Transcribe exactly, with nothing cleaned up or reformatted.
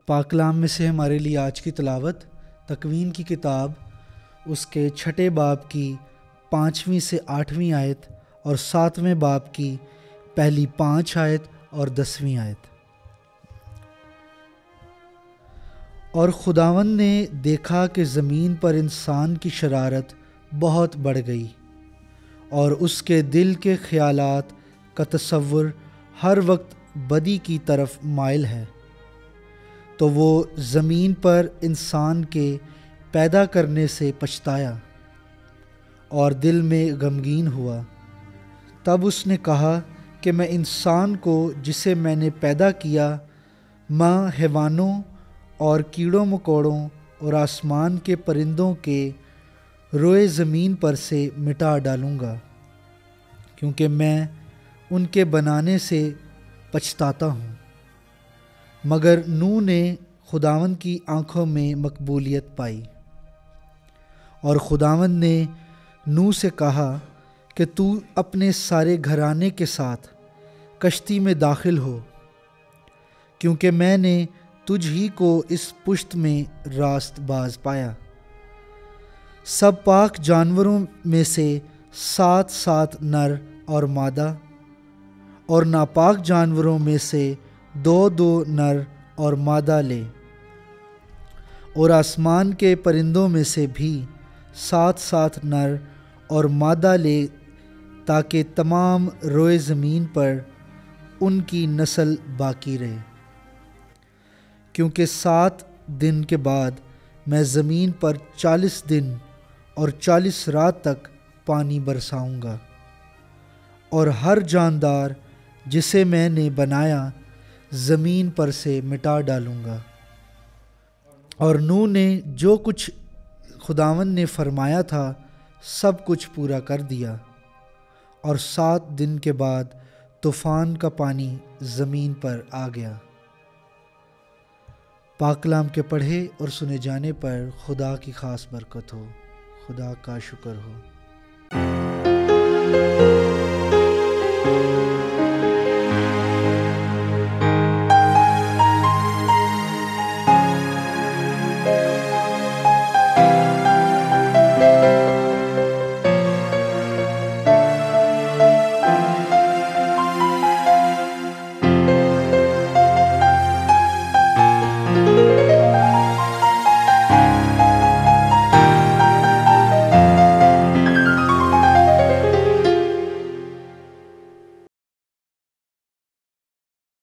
پاک کلام میں سے ہمارے لیے آج کی تلاوت تکوین کی کتاب اس کے چھٹے باب کی پانچویں سے آٹھویں آیت اور ساتویں باب کی پہلی پانچ آیت اور دسویں آیت۔ اور خداوند نے دیکھا کہ زمین پر انسان کی شرارت بہت بڑھ گئی اور اس کے دل کے خیالات کا تصور ہر وقت بدی کی طرف مائل ہے، تو وہ زمین پر انسان کے پیدا کرنے سے پچھتایا اور دل میں غمگین ہوا۔ تب اس نے کہا کہ میں انسان کو جسے میں نے پیدا کیا ماں حیوانوں اور کیڑوں مکوڑوں اور آسمان کے پرندوں کے روئے زمین پر سے مٹا ڈالوں گا، کیونکہ میں ان کے بنانے سے پچھتاتا ہوں۔ مگر نوح نے خداوند کی آنکھوں میں مقبولیت پائی، اور خداوند نے نوح سے کہا کہ تو اپنے سارے گھرانے کے ساتھ کشتی میں داخل ہو، کیونکہ میں نے تجھ ہی کو اس پشت میں راست باز پایا۔ سب پاک جانوروں میں سے سات سات نر اور مادہ، اور ناپاک جانوروں میں سے دو دو نر اور مادہ لے، اور آسمان کے پرندوں میں سے بھی سات سات نر اور مادہ لے، تاکہ تمام روئے زمین پر ان کی نسل باقی رہے، کیونکہ سات دن کے بعد میں زمین پر چالیس دن اور چالیس رات تک پانی برساؤں گا، اور ہر جاندار جسے میں نے بنایا زمین پر سے مٹا ڈالوں گا۔ اور نوح نے جو کچھ خداوند نے فرمایا تھا سب کچھ پورا کر دیا، اور سات دن کے بعد طوفان کا پانی زمین پر آ گیا۔ پاک کلام کے پڑھے اور سنے جانے پر خدا کی خاص برکت ہو۔ خدا کا شکر ہو۔